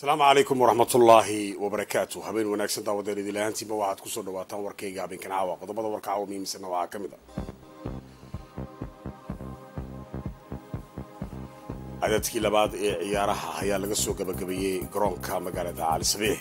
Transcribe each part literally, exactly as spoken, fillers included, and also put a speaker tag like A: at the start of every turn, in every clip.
A: السلام عليكم ورحمة الله وبركاته. هبين وناكسن داودين إذا لهانتي بواحد كسر دواتان وركي قابين كان عوا قضبض ورك عوا ميم سنة وعاكمدة. عددك لبعض عيارها هي لقى سوق بقبيه جرون كام قالت على سبيه.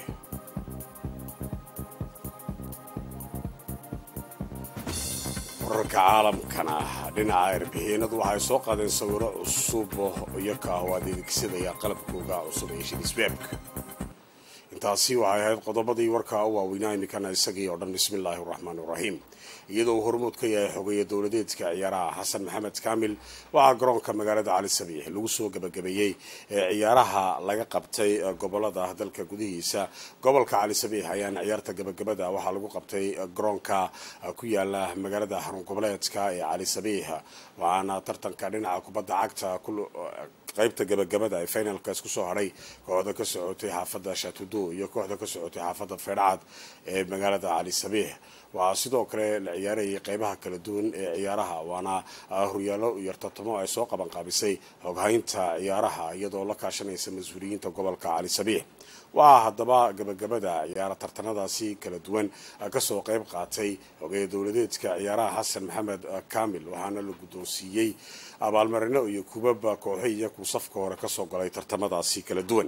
A: wararka caalamkana dhinaca arbixinadu waxay soo qaadeen sawiro cusub iyo kaawadeegsiga qalabkooda cusub ee shidisbeebka intaasi waxay ahayd qodobadii warka u waaweynaa imikana isagii oo dhan bismillaahir rahmaanir rahiim iyadoo hormuud ka yahay xogeeye dawladeedka ciyaaraha xasan maxamed kaamil waxa garoonka magaalada cali sabiix lagu soo gabagabeeyay ciyaaraha laga qabtay gobolada dalka gudihiisa gobolka cali sabiix ayaan ciyaarta gabagabada waxa lagu qabtay garoonka ku yaala magaalada xarun goboleedka ee cali sabiix waana tartanka dhinaca kubadda cagta qaybta gabagabada ee finalka isku soo haray kooxda ka socotay xaafadda Shatudo iyo kooxda ka socotay xaafadda Feercad ee magaalada cali sabiix waa sidoo kale la ciyaaray qaybaha kala duwan ee ciyaaraha waana horyaalo iyo tartamo ay soo qaban qaabisay hoggaanka ciyaaraha iyadoo la kaashanaysa mas'uuliyiinta gobolka cali sabiix waa hadaba gabagabada ciyaar tartanadaasi kala duwan ka soo qayb qaatay xogeeye dawladeedka ciyaaraha xasan maxamed kaamil waxaana la guddoonsiiyay abaalmarino iyo kubab kooxiya ku safka hore ka soo galay tartamadaasi kala duwan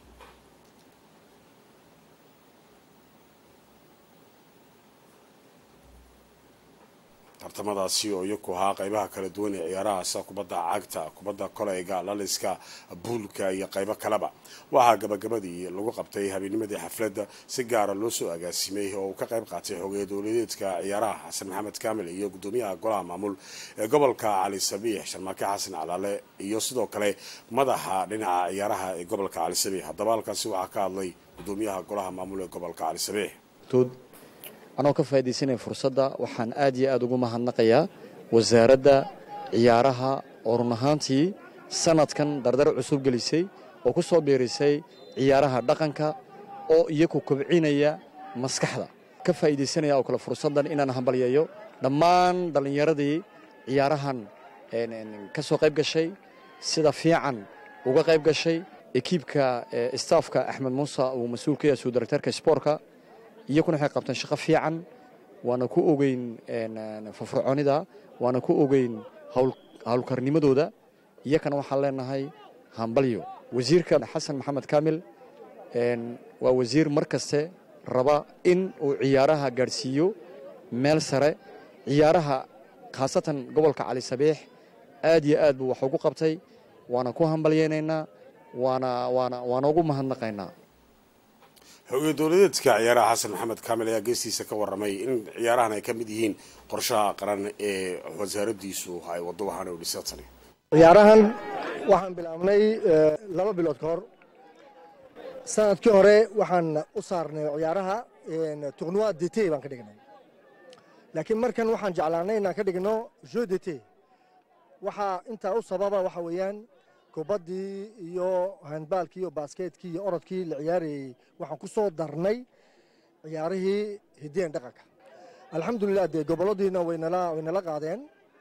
A: tartamadaasi oo iyagu ahaa qaybaha kala duwan ee ciyaaraha sida kubadda cagta kubadda kolayga laliska buulka iyo qaybo kaleba waxaa gabagabadii lagu qabtay habeennimadii xafladda si gaara loo soo agaasimay oo ka qayb qaatay xogeeye dawladeedka ciyaaraha xasan maxamed kaamil iyo gudoomiyaha golaha maamul ee gobolka cali sabiix sharmaake xasan calaale iyo sidoo kale madaxa dhinaca ciyaaraha ee gobolka cali sabiix haddaba halkaasi waxaa ka hadlay gudoomiyaha golaha maamul ee gobolka cali sabiix
B: anoo ka faa'iideysanay fursadda waxaan aad iyo aad ugu mahadnaqayaa wasaaradda ciyaaraha oo run ahaantii sanadkan dardar cusub gelisay oo ku soo biirisay ciyaaraha dhaqanka oo iyagu kobcinaya maskaxda ka faa'iideysanaya oo kale fursaddan inaan hambalyeeyo dhammaan dhallinyaradii ciyaarahan ka soo qayb gashay sida fiican uga qayb gashay ekiibka staafka Axmed Muuse uu mas'uul ka yahay soo directorka sportka iyaguna waxay qabtaan shaqo fiican waana ku ogeyn firfircoonida waana ku ogeyn hawl hawlkarnimadooda iyagana waxaan leenahay hambalyo wasiirka xasan maxamed kaamil waa wasiir markaste raba in uu ciyaaraha gaarsiiyo meel sare ciyaaraha khaasatan gobolka cali sabiix aad iyo aad buu wax ugu qabtay waana ku hambalyeynaynaa waana waana waana ugu mahadnaqaynaa
A: xogeeye dawladeedka ciyaaraha xasan maxamed kaamil ayaa geestiisa ka warramay in ciyaarahan ay ka mid yihiin qorshaha qaran ee wasaaraddiisu ay waddo waxaana u dhisatay
C: ciyaarahan waxaan bilaabnay laba bilood ka hor sanadkii hore waxaan u saarnay ciyaaraha tournoi d'été baan ka dhignay laakiin markan waxaan jeclaanay inaan ka dhigno jeu d'été waxaa intaa u sababa waxa weeyaan kubaddii iyo handbaalkii iyo baaskeetkii iyo orodkii la ciyaarayey waxaan ku soo darnay ciyaarihii hiddeen dhaqanka alxamdulilah dee goboladiina waynala waynala qaadeen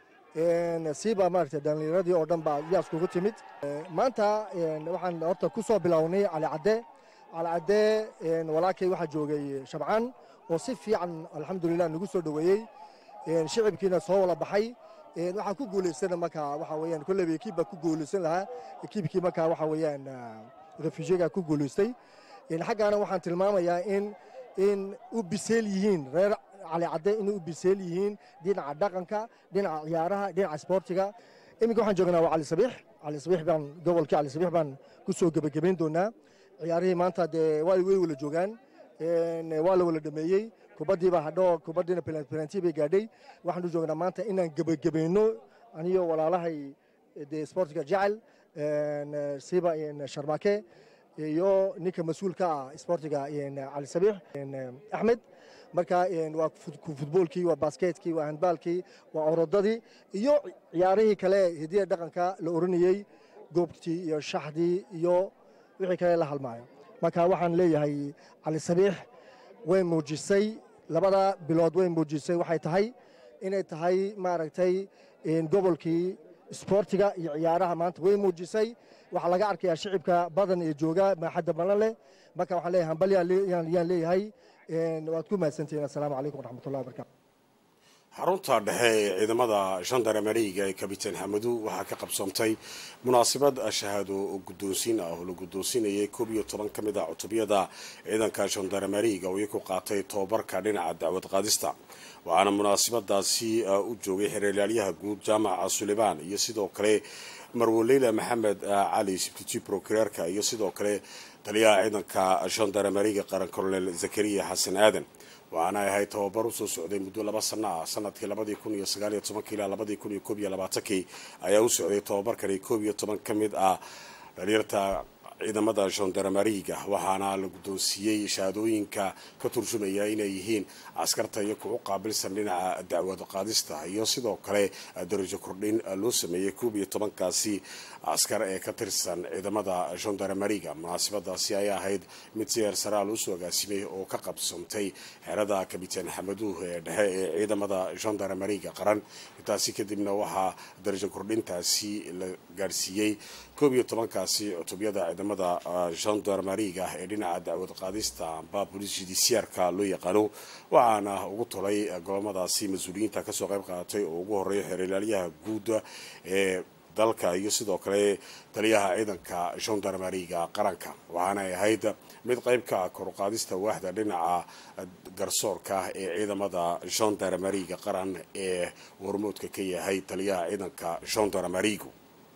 C: siiba maaragtay dhallinyaradii oo dhan baa yaas kugu timid maanta waxaan horta ku soo bilownay cali cadde cali cadde walaakay waxaa joogay shabcaan oo si fiican alxamdulilah nagu soo dhoweeyey shicibkiina soo wala baxay waxaa ku guulaysana markaa waxa weeyaan kolleyba ekiib baa ku guulaysan lahaa ekiibkii markaa waxa weeyaan refujiga ku guulaystay xaggaana waxaan tilmaamayaa in in u biseel yihiin reer cali cadde inay u biseel yihiin dhinaca dhaqanka dhinaca ciyaaraha dhinaca isboortiga iminka waxaan joognaa waa cali sabiix cali sabiix baan gobolkii cali sabiix baan ku soo gebagabayn doonaa ciyaarihii maanta dee waa way wala joogaan waa la wala dhameeyey kubaddii baa hadho kubaddiina penalty bay gaadhay waxaan u joognaa maanta inaan gebagabayno aniyo walaalahay dee sportiga jecel siiba sharmaake iyo ninka mas-uulka ah sportiga cali sabiix axmed marka waa futboolkii waa basketkii waa handbaalkii waa orodadii iyo ciyaarihii kale hidiya dhaqanka la oranayey goobtii iyo shaxdii iyo wixii kale la halmaayo marka waxaan leeyahay cali sabiix way muujisay labada bilood way muujisay waxay tahay inay tahay maaragtay gobolkii isboortiga iyo ciyaaraha maanta way muujisay waxaa laga arkayaa shicibka badan ee jooga maaxadda balan leh marka waxaan leeyahay hambalyaan leeyahay waad ku mahadsantihiin assalaamu calaykum waraxmatullahi wabarakatu
A: xarunta dhexe ee ciidamada gendarmeriga ee kabitaan xamadu waxaa ka qabsoomtay munaasabad shahaado guddoonsiin ah oo la guddoonsiinayay koob iyo toban ka mid ah cutubiyada ciidanka gendarmeriga oo iyaku qaatay tobabarka dhinaca dacwad qaadista waxaana munaasabadaasi u joogay xeeralyaha guud jaamaca suleymaan iyo sidoo kale marwoleyla maxamed cali sibtiji prokureerka iyo sidoo kale taliyaha ciidanka gendarmeriga qaran colonel zakariya xasan aadan waxaana ay ahayd tababar usoo socday muddo laba sano ah sanadkii labadii kun iyo sagaal iyo tobankii ilaa labadii kun iyo koob iyo labaatankii ayaa u socday tababarkani koob iyo toban ka mid ah dhalinyarta ciidamada gendarmeriga waxaana la guddoonsiiyey shahaadooyinka ka turjumaya inay yihiin askarta iyo kugu qaabilsan dhinaca dacwad qaadista iyo sidoo kale darajo kordhin loo sameeyey koob iyo tobankaasi askar ee ka tirsan ciidamada gendarmeriga munaasabadaasi ayaa ahayd mid si heer saraal usoo agaasimay oo ka qabsantay xerada kabitaan xamaduh ee dhexe ee ciidamada gendarmeriga qaran intaasi kadibna waxaa darajo kordhintaasi la gaadhsiiyey koob iyo tobankaasi cutubyada ciidamada gendarmeriga ee dhinaca dacwad qaadista amba bolis judiciaarka loo yaqaano waxaana ugu tolay gobolmadaasi mas-uuliyiinta kasoo qayb qaadatay oo ugu horeeya xeeralyaha guud ee dalka iyo sidoo kale taliyaha ciidanka gendarmeriga qaranka waxaana ay ahayd mid qayb ka ah koruqaadista waaxda dhinaca garsoorka ee ciidamada gendarmeriga qaran ee hormoodka ka yahay taliyaha ciidanka gendarmerigu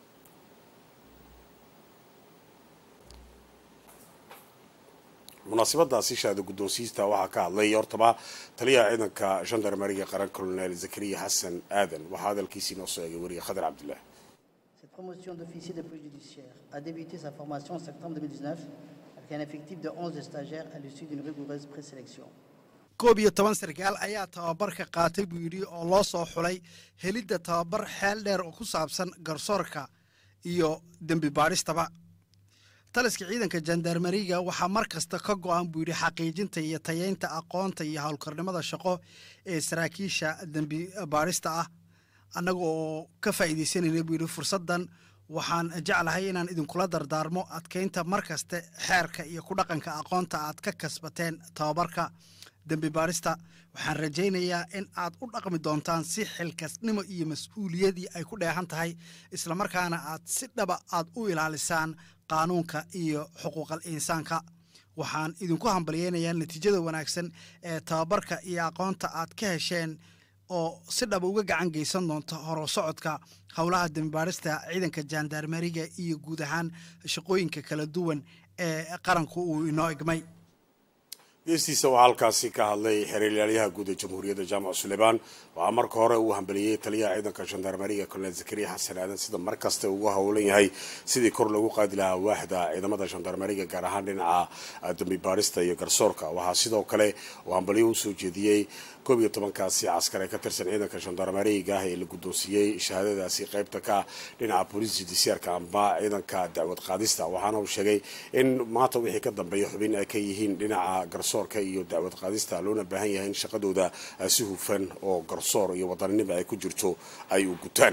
A: munaasabadaasi shahaado guddoonsiista waxaa ka hadlay hortaba taliyaha ciidanka gendarmeriga qaran colonel zakariya xasan aadan waxaa hadalkiisii noo soo eegay wariye khadar cabdillah.
D: Cette promotion d'officier de police judiciaire a débuté sa formation en septembre deux mille dix-neuf avec un effectif de onze stagiaires à l'issue d'une rigoureuse présélection.
E: koob iyo toban sarkaal ayaa tababarka qaatay buu yidhi oo loo soo xulay helidda tababar xeel dheer oo ku saabsan garsoorka iyo dembi baadhistaba taliska ciidanka gendarmeriga waxaa mar kasta ka go'an buu yidhi xaqiijinta iyo tayeynta aqoonta iyo howlkarnimada shaqo ee saraakiisha dembi baadhista ah annaga oo ka faa'iidaysanayna buu yidhi fursaddan waxaan jeclahay inaan idinkula dardaarmo adkeynta mar kaste xeerka iyo ku dhaqanka aqoonta aad ka kasbateen tababarka dembi baadhista waxaan rajaynayaa in aad u dhaqmi doontaan si xilkasnimo iyo mas-uuliyadii ay ku dheehan tahay islamarkaana aad si dhaba aad u ilaalisaan qaanuunka iyo xuquuqal insaanka waxaan idinku hambalyeynayaa natiijada wanaagsan ee tababarka iyo aqoonta aad ka hesheen oo si dhaba uga gacan geysan doonta horo socodka howlaha dembi baadhista ciidanka gendarmeriga iyo guud ahaan shaqooyinka kala duwan ee qaranku uu inoo egmay
A: geestiisa waxaa halkaasi ka hadlay xeeralyaha guud ee jamhuuriyadda jaamac suleymaan waxaa marka hore uu hambaliyey taliyaha ciidanka gendarmeriga colonel zakariya xasan aadan sida mar kasta ugu howlan yahay sidii kor loogu qaadi lahaa waaxda ciidamada gendarmeriga gaar ahaan dhinaca dembi baadhista iyo garsoorka waxaa sidoo kale uu hambaliyo usoo jeediyey koob iyo tobankaasi caskar ee ka tirsan ciidanka gendarmeriga ee la guddoonsiiyey shahaadadaasi qaybta ka dhinaca bolis judiciaarka amba ciidanka dacwad qaadista waxaana uu sheegay in maanta wixii ka dambeeya xubin ay ka yihiin dhinaca garsoorka iyo dacwad qaadista loona baahan yahay in shaqadooda si hufan oo garsoor iyo wadaninimo ay ku jirto ay u gutaan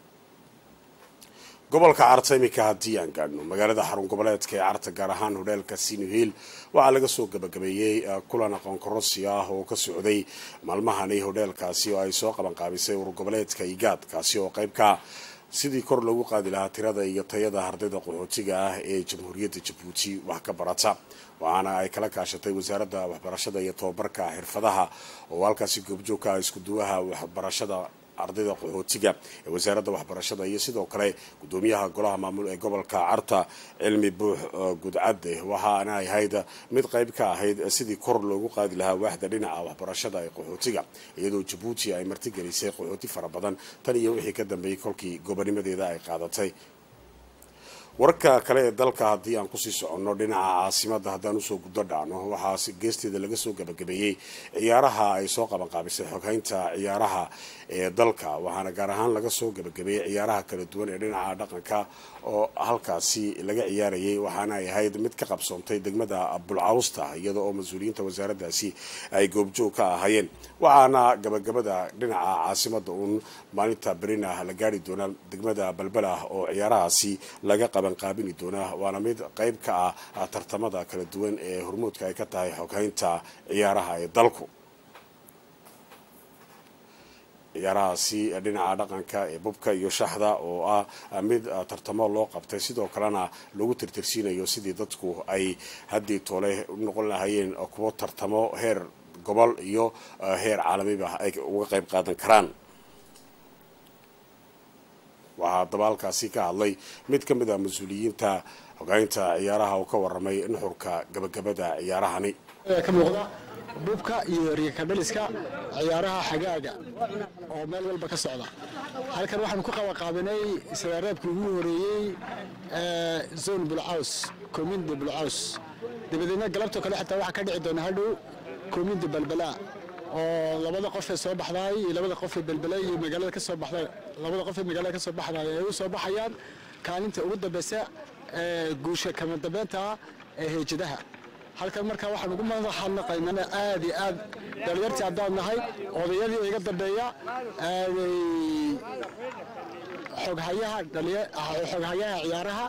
A: gobolka carta iminka haddii aan gaadhno magaalada xarun goboleedka ee carta gaar ahaan hodheelka sinuhiil waxaa laga soo gabagabeeyey kulan aqoon kororsi ah oo ka socday maalmahani hodheelkaasi oo ay soo qabanqaabisay urur goboleedka igaad kaasi oo qayb ka sidii kor loogu qaadi lahaa tirada iyo tayada ardayda qaxootiga ah ee jamhuuriyadda jabuuti wax ka barata waxaana ay kala kaashatay wasaaradda waxbarashada iyo tobabarka xirfadaha oo halkaasi goobjoogka iskuduwaha waxbarashada ardayda qaxootiga ee wasaaradda waxbarashada iyo sidoo kale gudoomiyaha golaha maamul ee gobolka carta cilmi buux gudcadde waxaana ay ahayd mid qayb ka ahayd sidii kor loogu qaadi lahaa waaxda dhinaca waxbarashada ee qaxootiga iyadoo jabuuti ay martigelisay qaxooti fara badan tan iyo wixii ka dambeeyey kolkii gobonimadeeda ay qaadatay wararka kale ee dalka haddii aan kusii soconno dhinaca caasimada haddaan usoo guddo dhacno waxaa geesteeda laga soo gabagabeeyey ciyaaraha ay soo qabanqaabisay xoghaynta ciyaaraha ee dalka waxaana gaar ahaan laga soo gabagabeeyey ciyaaraha kala duwan ee dhinaca dhaqanka oo halkaasi laga ciyaarayay waxaana ay ahayd mid ka qabsoontay degmada bulcawsta iyada oo mas-uuliyiinta wasaaraddaasi ay goobjoog ka ahaayeen waxaana gabagabada dhinaca caasimada uun maalinta berina la gaari doonaa degmada balbala oo ciyaarahaasi laga qabanqaabini doonaa waana mid qayb ka ah tartamada kala duwan ee hormuudka ay ka tahay xoghaynta ciyaaraha ee dalku ciyaarahaasi dhinaca dhaqanka ee bubka iyo shaxda oo ah mid tartamo loo qabtay sidoo kalena lagu tirtirsiinayo sidii dadku ay haddii toole u noqon lahaayeen kuwo tartamo heer gobol iyo heer caalamiba ay uga qayb qaadan karaan waxaa dabaalkaasi ka hadlay mid ka mid ah mas-uuliyiinta hogaanka ciyaaraha oo ka waramay nuxurka gabagabada ciyaarahani
F: ka muuqda bubka iyo riika dhaliska ciyaaraha xagaaga oo meel walba ka socda halkan waxaan ku qaba qaadanay isreebkii ugu horeeyay ee zone bulcaws community bulcaws dibadina galabto kale xataa waxa ka dhici doona hadhow community balbala oo labada qof ee soo baxday iyo labada qof ee balbala iyo magaalada ka soo baxday labada qof ee magaalada ka soo baxday ay u soo baxayaan kaalinta ugu dambaysa ee guusha kama dambeynta ee heejadaha halkan markaa waxaan ugu mahadnaqaynaa aad iyo aad dhalinyartii haddaan nahay odayadii iga dambeeya xoghayaha xoghayaha ciyaaraha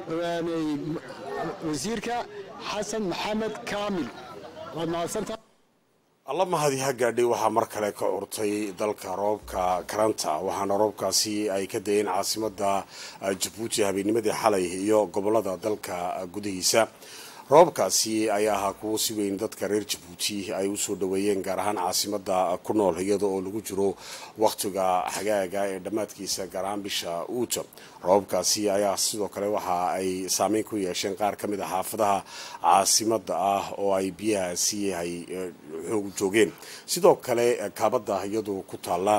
F: wasiirka xasan maxamed kaamil waad mahadsantahay
A: alla mahadi ha gaadhay waxaa mar kale ka curtay dalka roobka karanta waxaana roobkaasi ay ka dayeen caasimada jabuuti habeennimadii xalay iyo gobolada dalka gudihiisa roobkaasi ayaa ahaa kuwo si weyn dadka reer jabuuti ay usoo dhaweeyeen gaar ahaan caasimada ku nool iyada oo lagu jiro wakhtiga xagaaga ee dhammaadkiisa gaar ahaan bisha uuta roobkaasi ayaa sidoo kale waxa ay saameyn ku yeesheen qaar ka mid a xaafadaha caasimada ah oo ay biyahaasi ay xoog joogeen sidoo kale kaabada iyadu ku taala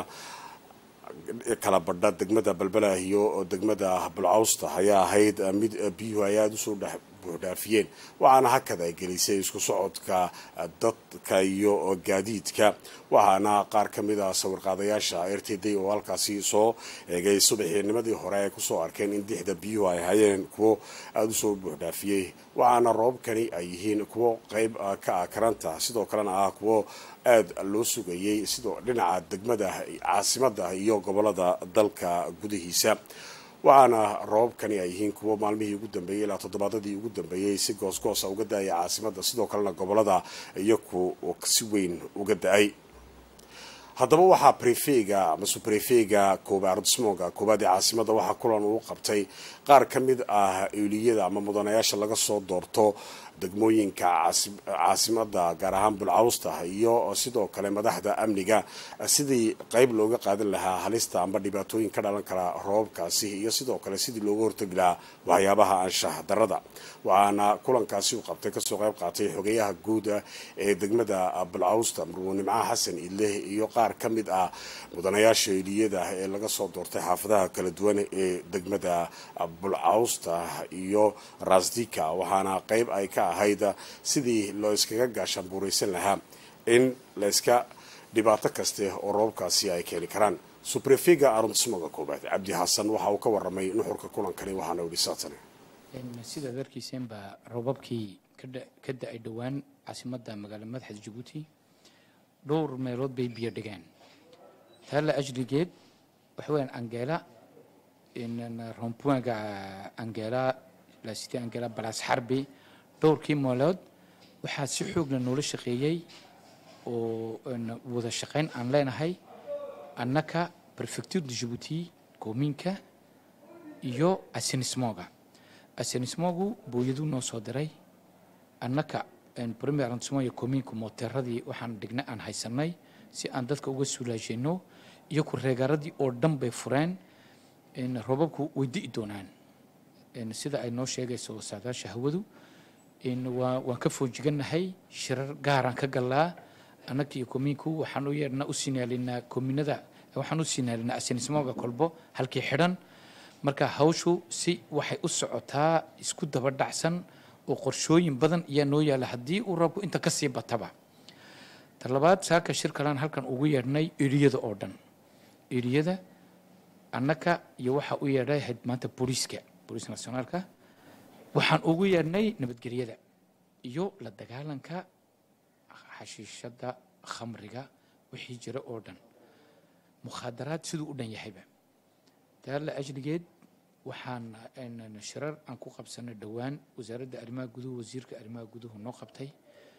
A: kala badha degmada balbala iyo degmada bulcawsta ayaa ahayd mid biyuhu ay aada usoo dhex buuxdhaafiyeen waxaana hakad ay gelisay isku socodka dadka iyo gaadiidka waxaana qaar ka mid ah sawirqaadayaasha r t d oo halkaasi soo eegay subaxinimadii hore ay kusoo arkeen in dixda biyuhu ay hayeen kuwo aada usoo buuxdhaafiyey waxaana roobkani ay yihiin kuwo qayb ka ah karanta sidoo kalena ah kuwo aada loo sugayay sidoo dhinaca degmada caasimada iyo gobolada dalka gudihiisa waxaana roobkani ay yihiin kuwo maalmihii ugu dambeeyey ilaa toddobaadadii ugu dambeeyey si goosgoosa uga da-aya caasimada sidoo kalena gobolada iyaku si weyn uga da-ay haddaba waxaa brefega amase brefega koobaad smoga koobaad ee caasimada waxaa kulan uu qabtay qaar ka mid ah eeliyada ama mudanayaasha laga soo doorto degmooyinka caasimada gaar ahaan bulcawsta iyo sidoo kale madaxda amniga sidii qayb looga qaadan lahaa halista amba dhibaatooyin ka dhalan kara roobkaasi iyo sidoo kale sidii looga hortagi lahaa waxyaabaha anshax darada waxaana kulankaasi uu qabtay kasoo qayb qaatay xogeyaha guud ee degmada bulcawsta marwo nimca xasan idleh iyo qaar ka mid ah mudanayaasha eeliyada ee laga soo doortay xaafadaha kala duwan ee degmada bulcawsta iyo rasdika waxaana qayb ay ka ahayd sidii loo iskaga gaashaanbuuraysan lahaa in la iska dhibaato kaste oo roobkaasi ay keeni karaan subrefega aruntsmoga koobaad cabdi xasan waxa uu ka waramay nuxurka kulankani waxaana yidhi saatan
G: sida darkiiseen baa roobabkii ka da-ay dhowaan caasimada magaala madaxda jabuuti dhowr meelood bay biyo dhigeen taalla ajrigeed waxa weyaan angela rompuanga angela lasiti angela balas xarbi dhowrkii moolood waxaa si xoogna noola shaqeeyey oo wada shaqayn aan leenahay annaka prefecture de Djibouti koominka iyo asenismoga asenismogu booyadu noo soo diray annaka premier arrondissement iyo koominka mooteeradii waxaan dhignay aan haysanay si aan dadka uga suulaajino iyo ku reegaaradii oo dhan bay fureen roobabku way di'i doonaan sida ay noo sheegayso saadaasha hawadu waan ka foojiganahay shirar gaaraan ka galaa annaka iyo kominku waxaan u yeedhnaa u sinaalinaa kominada waxaan u sinaalinaa asenismoga kolbo halkii xidhan marka hawshu si waxay u socotaa isku daba dhacsan oo qorshooyin badan ayaa noo yaala haddii uu roobku inta ka sii bataba talabaad saaka shir kalaan halkan ugu yeedhnay eriyada oo dhan eriyada annaka iyo waxa u yeedhay maanta booliiska booliiska nationaalka waxaan ugu yeernay nabadgelyada iyo la dagaalanka xashiishada khamriga wixii jira oo dhan mukhaadaraad siduu u dhan yahayba taala ajligeed waxaan shirar aan ku qabsanay dhowaan wasaaradda arrimaha guduhu wasiirka arrimaha guduhu noo qabtay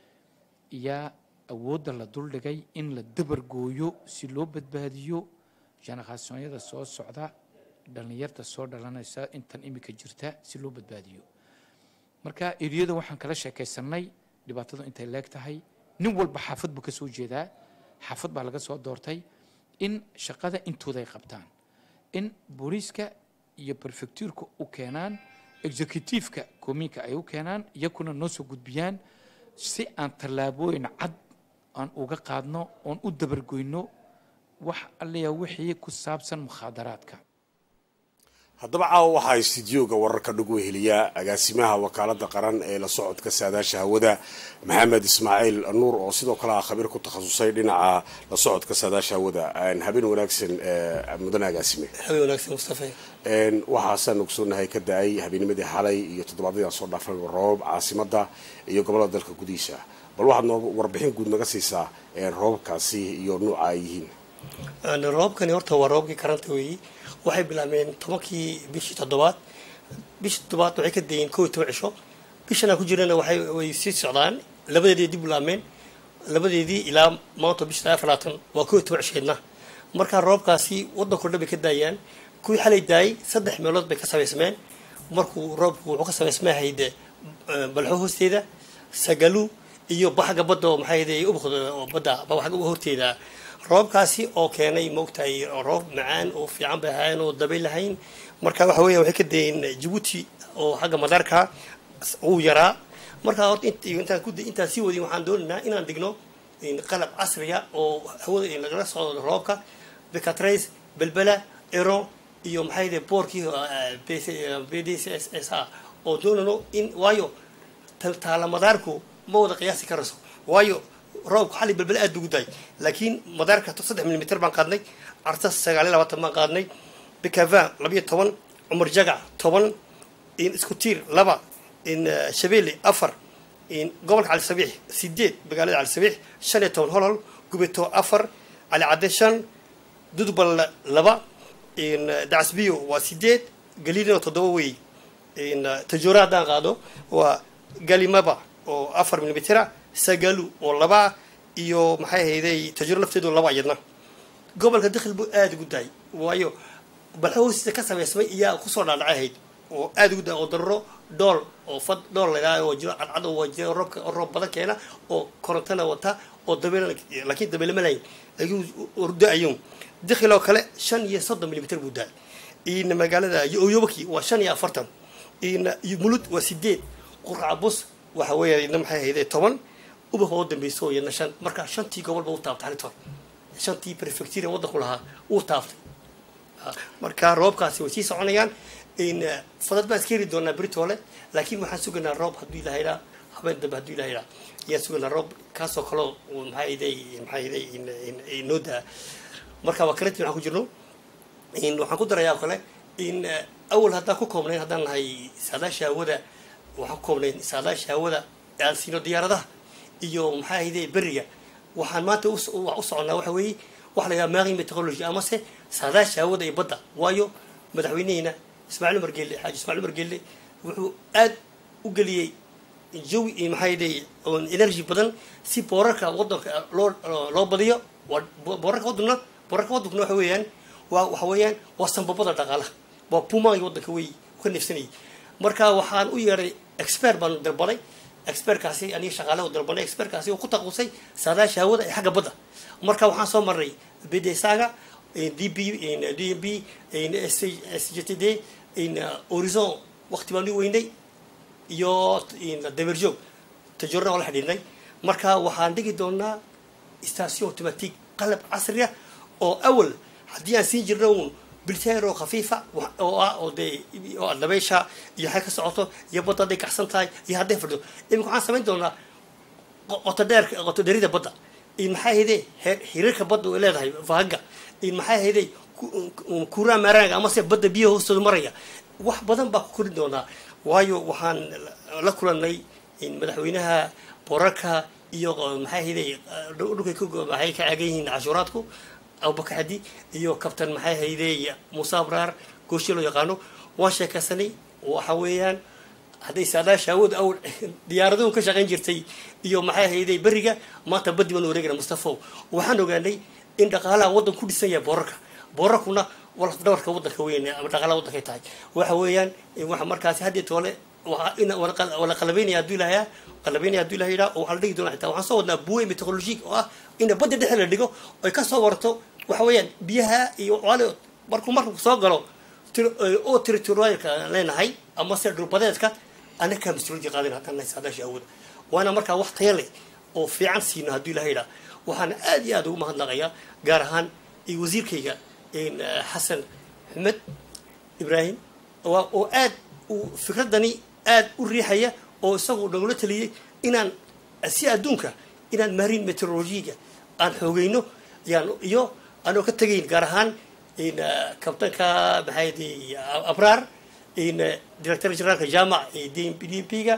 G: yaa awoodda la duldhigay in la dabargooyo si loo badbaadiyo jeneraasyoonyada soo socda dhallinyarta soo dhalanaysa intan imika jirta si loo badbaadiyo marka eriyada waxaan kala sheekaysanay dhibaatadu intay leeg tahay nin walba xaafad buu ka soo jeedaa xaafad baa laga soo doortay in shaqada intooda ay qabtaan in booliiska iyo prefectuurka u keenaan executive-ka komiinka ay u keenaan iyakuna noo soo gudbiyaan si aan tallaabooyin cad aan uga qaadno oon u dabargoyno wax alliya wixii ku saabsan mukhaadaraadka
A: haddaba caawa waxaa istidiyooga wararka dhug weheliyaa agaasimaha wakaaladda qaran ee la socodka saadaasha hawada maxamed ismaaciil nuur oo sidoo kale ah khabiir ku takhasusay dhinaca la socodka saadaasha hawada habeen wanaagsan mudane agaasime
H: habeen wanaagsan mustafa
A: waxaasaan ogsoonahay ka da-ay habeennimadii xalay iyo toddobaadyada soo dhaafay roobab caasimadda iyo gobollada dalka gudihiisa bal waxaad noo warbixin guud naga siisaa roobabkaasi iyo nuuca ay yihiin
H: roobabkani horta waa roobabkii karanta weeyi waxay bilaabeen tobankii bishii toddobaad bishii toddobaad waxay ka dayeen kow iyo toban cisho bishan aan ku jirana waxay way sii socdaan labadeedii dib u laabmeen labadeedii ilaa maanta bisha afaraatan waa kow iyo toban cisheedna markaa roobkaasi waddanko dhan bay ka daayaan kuwii xalay daayay saddex meelood bay ka samaysmeen markuu roobku wuxuu ka samaysmahayde balxo hoosteeda sagalu iyo baxga badda oo maxay ahayd ubaqda oo badda baxga uga horteeda roobkaasi oo keenay moogtahay roob macaan oo fiican bay ahaayeen oo dabay lahayn marka waxa weeya waxay ka dayeen Djibouti oo xagga madaarka uu yaraa marka intaan ku intaan sii wadin waxaan doonaynaa inaan digno in qalab casriya oo hawada in laga socdo roobka bekatrays belbela ero iyo maxay ahayd boorkii B D C S A oo doonano in waayo taala madaarku ma wada qiyaasi karayso waayo roobku xalay balbal aad ugu day laakiin madaarka saddex millimeter baan qaadnay artas sagaal iyo labaatan baan qaadnay bikava laba iyo toban umar jaga toban in isku tiir laba in shabeelle afar in gobolka cali sabiix sideed magaalada cali sabiix shan iyo toban holol gubeto afar cali cadde shan dudbal laba in dacasbiyo waa sideed galiilina toddoba wey in tajoora haddaan qaado waa galimaba oo afar millimetera sagalu oo laba iyo maxay hayday tajrubo lafteedu laba ayadna gobolka dakhil buu aad ugu daay waayo balxoosida ka sameysmay iyaa ku soo dhaadhacayd oo aad ugu daay oo darro dool oo fad dool leeyahay oo jiro cadcad oo jiro roobka roob badan keena oo korontana wata oo dabeel laakiin dabeel ma lahayn ayuu urdo ayuu dakhil oo kale shan iyo soddon millimeter buu daay in magaalada Yobaki waa shan iyo afartan in mulud waa sideed qurca bus waxa weeye in maxay hayday toban uba oo dambeysay oo yana shan marka shantii gobol baa u taabtay halkan shantii prefecture waddanku lahaa uu taabtay marka roobkaasi way sii soconayaan in fadad baa iskiri doonaa Britole laakiin waxaan suganaa roob haddii ilaahay ila habeen dambe haddii ilaahay ila yaa suganaa roob kaasoo kale oo maxay hayday maxay hayday in nooda marka waa kale waxaan ku jirno in waxaan ku darayaa kale in awal haddaan ku koobnayn haddaan nahay saadaasha hawada waxaan ku koobnayn saadaasha hawada aan siino diyaaradaha iyo maxay ahayd bariga waxaan maanta u soconaa waxa weeye wax la yiraahdo marin meteorology ama se saadaasha hawada ee badda waayo madaxweynaheena Ismaaciil Umar Geelle Xaaji Ismaaciil Umar Geelle wuxuu aad u galiyay jawi maxay ahayd oo energy badan si boorarka waddanka loo loo badiyo boorarka waddanna boorarka waddanka waxa weeyaan waa waxa weeyaan waa sanbabada dhaqaalaha waa pumaay waddanka way ku neefsanay marka waxaan u yeeray expert baan dalbaday expertkaasi aniga shaqaale oo dalbanay expertkaasi oo ku taqusay saadaasha hawada ee xagga badda marka waxaan soo marnay B D Saga in D B in D B in S J T D in Horizon waqti baan u weynay iyo in Deverjog tajrubo wala xidhiidnay marka waxaan dhigi doonaa station automatic qalab casri ah oo awal haddii aan siin jirno bilteero khafiifa oo ah oo de oo dabeysha iyo hay ka socoto iyo badda ay kacsan tahay iyo hadday fadhido imika waxaan samayn doonaa qoto dheer qoto dheerida badda in maxay hayday xiriirka badda oo leedahay faaga in maxay hayday kuura maraaga ama se badda biyo hoostooda maraya wax badan baa ku kori doonaa waayo waxaan la kulanay madaxweynaha boorarka iyo maxay hayday dhulkay ku maxay ka caagan yihiin cashuuraadku abubakar xadi iyo kabtan maxay hayday muuse abraar gooshi loo yaqaano waan sheekaysanay waxa weeyaan hadday saadaasha awood aw diyaaraduhu ka shaqayn jirtay iyo maxay hayday beriga maanta baddi baan wareegana Mustafa waxaan ogaanay in dhaqaalaha waddan ku dhisan yahay boorarka boorarkuna wala dhawarka waddanka weyn ama dhaqaalaha waddanka tahay waxa weeyaan waxa markaasi hadii toole waxa in wala qalabeenaya duulaha qalabeenaya duulaha oo hal dhigi doona xitaa waxaan soo wadnaa buuy meteorologic oo ah in badda dhexe la dhigo oo ka soo warto waxa weeyaan biyaha iyo wala markuu markuu soo galo oo territorialka leenahay ama se dhulbadeedka anaka mas'uuliyad qaadin haddana saadaasha awood waana markaa wax tayo leh oo fiican siino haddii la hayra waxaan aad iyo aad ugu mahadnaqayaa gaar ahaan wasiirkayga xasan axmed ibraahim oo aad fikradani aad u riixaya oo isagu nagula taliyey inaan si adduunka inaan marine meteorologiga aan xoogayno iyo anoo ka tegayn gaar ahaan kabtanka maxay abraar director generalka jaamac d p ga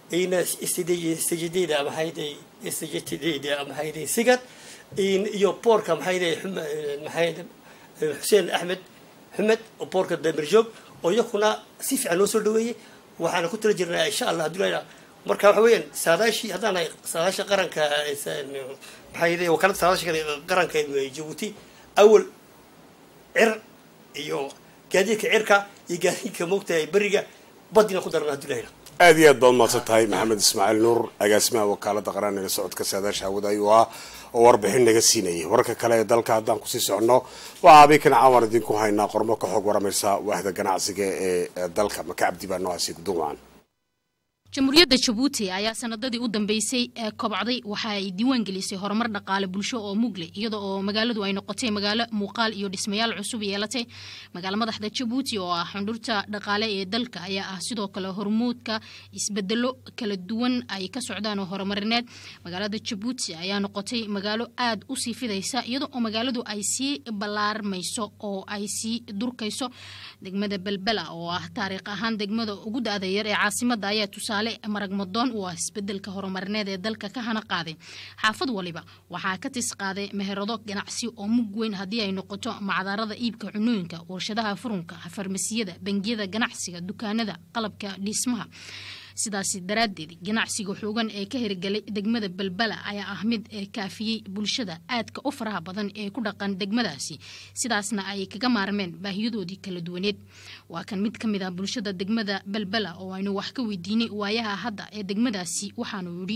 H: istijdeeda maxay istijdeeda maxay sigad iyo boorka maxay maxay xuseen axmed xamed oo boorka damirjoog oo yakuna si fiican loo soo dhaweeyay waxaana ku tala jirnaa insha Allah hadii la marka waxa weeyaan saadaashi hadaan ay saadaasha qaranka maxay wakaalada saadaasha qaranka Djibouti awal cir iyo gaadiidka cirka iyo gaadiidka moogtahay bariga badina ku darnaa hadii la
A: aad iyo aad baad mahadsan tahay maxamed ismaaciil nuur agaasimaha wakaalada qaranka ee socodka saadaasha hawada ayuu ah oo warbixin naga siinayay wararka kale ee dalka haddaan kusii socono waxaa habeenkan caawan idinku haynaa qormo ka xog waramaysa waaxda ganacsiga ee dalka maka cabdi baa noo hasi guduucan
I: jamhuuriyadda Djibouti ayaa sanadadii u dambeysay ee kobcday waxa ay diiwaan gelisay horumar dhaqaale bulsho oo mugle iyada oo magaaladu ay noqotay magaalo muuqaal iyo dhismayaal cusub yeelatay magaalo madaxda Djibouti oo ah xundurta dhaqaale ee dalka ayaa ah sidoo kale hormuudka isbedelo kala duwan ay ka socdaan oo horumarineed magaalada Djibouti ayaa noqotay magaalo aad u sii fidaysa iyada oo magaaladu ay sii balaarmayso oo ay sii durkayso degmada Balbala oo ah taariikh ahaan degmada ugu daada yar ee caasimadda ayaa tusaale marag madoon oo isbedelka horumarineed ee dalka ka hana qaaday xaafad waliba waxa ka tis qaaday meherado ganacsi oo mug weyn hadii ay noqoto macdarada iibka cunooyinka warshadaha furunka farmasiyada bangiyada ganacsiga dukaanada qalabka dhismaha sidaas daraadeed ganacsiga xoogan ee ka hirgalay degmada Balbala ayaa ah mid ee kaafiyay bulshada aadka u faraha badan ee ku dhaqan degmadaasi sidaasna ay kaga maarmeen baahiyadoodii kala duwaneed waa kan mid kamid ah bulshada degmada Balbala oo aynu wax ka weydiinay waayaha hadda ee degmadaasi waxaanu yiri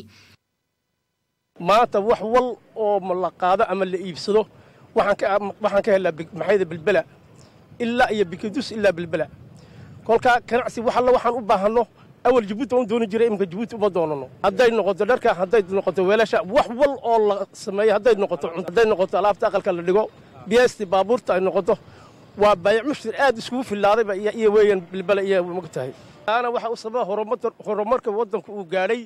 J: maanta wax wal oo la qaado ama la iibsado waxaan ka waxaan ka helaa maxayda Balbala ilaa iyo bikidus ilaa Balbala kolka ganacsi wax alla waxaan u baahano أول جبوت وان دون جري إمك جبوت وما دوننا هداي نقطة دركة هداي نقطة ولا شيء وحول الله سماي هداي نقطة هداي نقطة ألاف تأكل كلا لجوا بيستي بابور تاي نقطة وبيع مشتري آد سكوف في العرب يه وين بالبلا يه مقتهي أنا واحد أصبح هرمت هرمرك ودن وجاري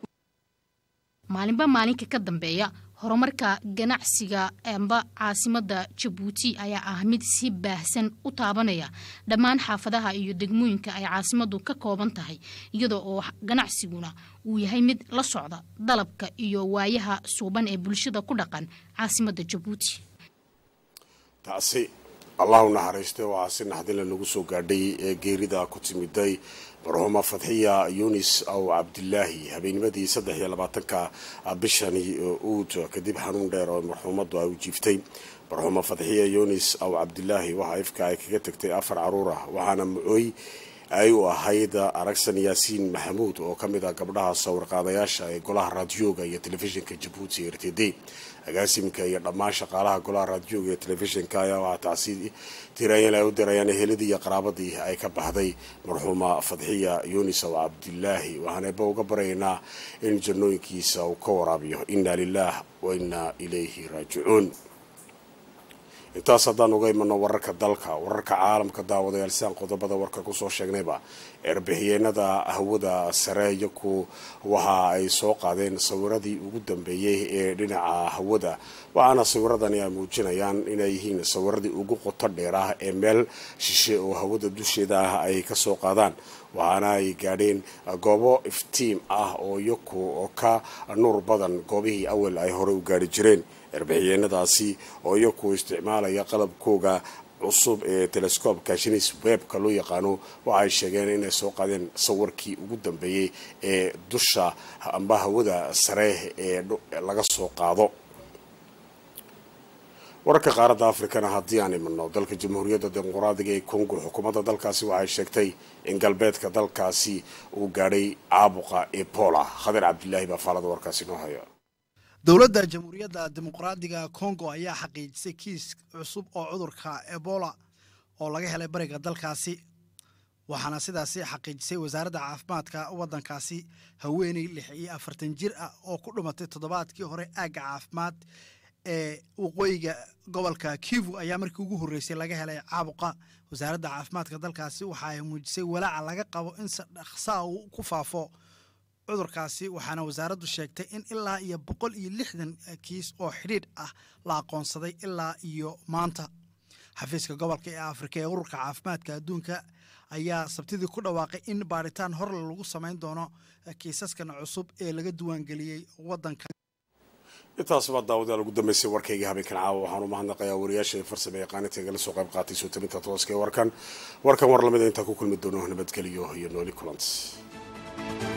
I: maalinba maalinka ka dambeeya horumarka ganacsiga amba caasimada Djibouti ayaa ah mid si baahsan u taabanaya dhammaan xaafadaha iyo degmooyinka ay caasimadu ka kooban tahay iyadoo oo ganacsiguna uu yahay mid la socda dalabka iyo waayaha suuban ee bulshada ku dhaqan caasimada Djibouti
A: taasi الله نحرسته وعسنا حدنا نقصو قادي جيردا كتمدي مرحومة فتحية يونس أو عبد الله هبين بدي صدق يلا بعتك بشاني أوت كديب حنون دير مرحومة أو جيفتين مرحومة فتحية يونس أو عبد الله وحيف كاي كتكتي أفر عرورة وحنا معي أيوة هيدا أركسن ياسين محمود وكمدا قبلها صور قاضياش يقولها راديوغا يا تلفزيون كجيبوتي ارتدي agaasimka iyo dhammaan shaqaalaha golaha raadiyoga iyo telefishinka ayaa waxaa tacsiid tirayeen ay u dirayaan eheladii iyo qaraabadii ay ka baxday marxuuma Fadxiya Yunis oo Cabdillaahi waxaana ba uga baraynaa in jannooyinkiisa uu ka waraabiyo inna lillahi wa inna ilayhi raaji'uun intaas haddaan uga imano wararka dalka wararka caalamka daawadayaal sidaan qodobada warka kusoo sheegnayba erbixiyeenada hawada sare iyaku waxa ay soo qaadeen sawiradii ugu dambeeyey ee dhinaca hawada waxaana sawiradani ay muujinayaan inay yihiin sawiradii ugu qoto dheer ah ee meel shishe oo hawada dusheeda ah ay ka soo qaadaan waxaana ay gaadheen goobo iftiim ah oo iyaku oo ka nuur badan goobihii awal ay hore u gaari jireen erbixiyeenadaasi oo iyaku isticmaalaya qalabkooga cusub ee teleskoobka James Webb-ka loo yaqaano waxay sheegeen inay soo qaadeen sawirkii ugu dambeeyay ee dusha amba hawada sare ee laga soo qaado wararka qaaradda Afrikana haddii aan imano dalka Jamhuuriyadda Dimuqraadiga ee Congo xukuumadda dalkaasi waxay sheegtay in galbeedka dalkaasi uu gaadhay caabuqa Ebola Khadir Cabdullaahi baa faalada warkaasi noo haya
E: dowladda jamhuuriyadda dimuqraadiga Congo ayaa xaqiijisay kiis cusub oo cudurka Ebola oo laga helay bariga dalkaasi waxaana sidaasi xaqiijisay wasaaradda caafimaadka waddankaasi haweeney lix iyo afartan jir ah oo ku dhimatay toddobaadkii hore aagga caafimaad ee waqooyiga gobolka Kivu ayaa markii ugu horeysay laga helay caabuqa wasaaradda caafimaadka dalkaasi waxa ay muujisay walaaca laga qabo in dhaqso uu ku faafo cudurkaasi waxaana wasaaraddu sheegtay in ilaa iyo boqol iyo lixdan kiis oo xidhiidh ah la aqoonsaday ilaa iyo maanta xafiiska gobolka ee Afrika ee ururka caafimaadka adduunka ayaa sabtidii ku dhawaaqay in baaritaan hor lagu samayn doono kiisaskan cusub ee laga diiwaangeliyey waddanka
A: intaas waa daawadayaal ugu dambeysay warkayga habeenkan caawa waxaan u mahadnaqayaa wariyaasha farsamo yaqaanada igala soo qayb qaatay soo tabinta tooska ee warkan warkan war lamid inta ku kulmi doono nabadgeliyo iyo nooli kulanti